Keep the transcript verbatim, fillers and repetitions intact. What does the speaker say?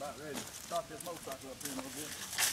about ready to start this motorcycle up here in a little bit.